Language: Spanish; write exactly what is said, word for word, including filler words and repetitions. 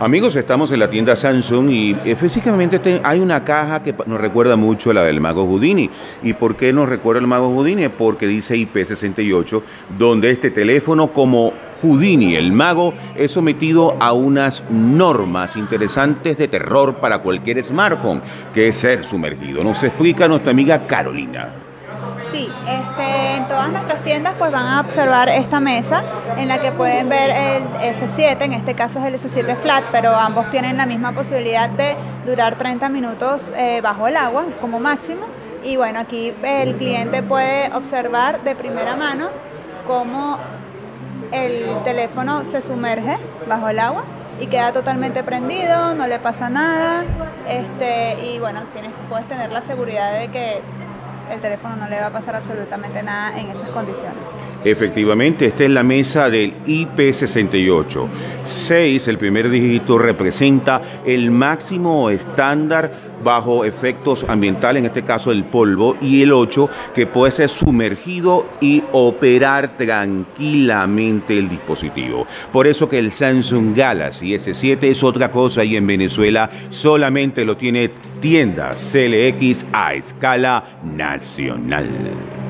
Amigos, estamos en la tienda Samsung y eh, físicamente te, hay una caja que nos recuerda mucho a la del Mago Houdini. ¿Y por qué nos recuerda el Mago Houdini? Porque dice I P sesenta y ocho, donde este teléfono, como Houdini, el mago, es sometido a unas normas interesantes de terror para cualquier smartphone, que es ser sumergido. Nos explica nuestra amiga Carolina. Sí, este, en todas nuestras tiendas pues van a observar esta mesa en la que pueden ver el ese siete, en este caso es el ese siete Flat, pero ambos tienen la misma posibilidad de durar treinta minutos eh, bajo el agua como máximo. Y bueno, aquí el cliente puede observar de primera mano cómo el teléfono se sumerge bajo el agua y queda totalmente prendido, no le pasa nada, este, y bueno, tienes, puedes tener la seguridad de que el teléfono no le va a pasar absolutamente nada en esas condiciones. Efectivamente, esta es la mesa del I P sesenta y ocho. seis, el primer dígito, representa el máximo estándar bajo efectos ambientales, en este caso el polvo, y el ocho, que puede ser sumergido y operar tranquilamente el dispositivo. Por eso que el Samsung Galaxy ese siete es otra cosa, y en Venezuela solamente lo tiene tiendas C L X a escala nacional.